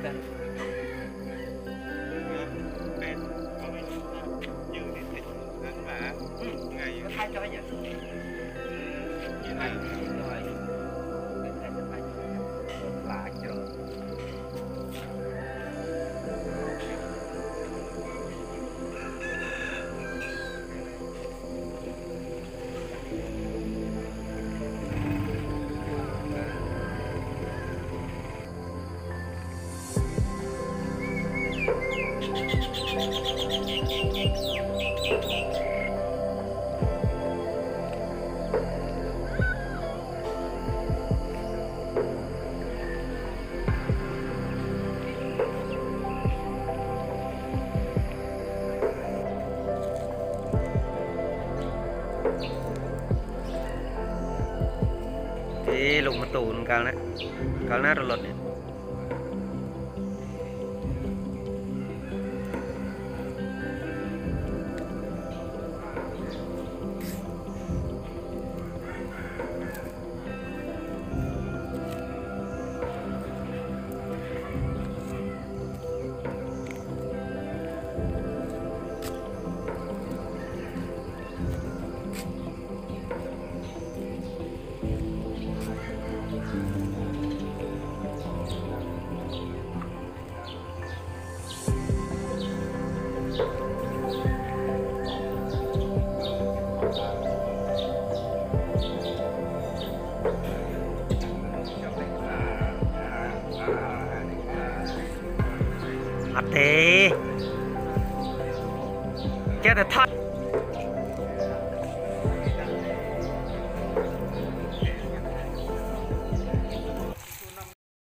กันเป็นก็ไม่รู้ว่าอยู่ในติดนั้นหมาไง nó thay cho vậy thay rồi cái thay cho thay lá chờ lục mà tù cao nè cao nát rồi lột này thế chết thật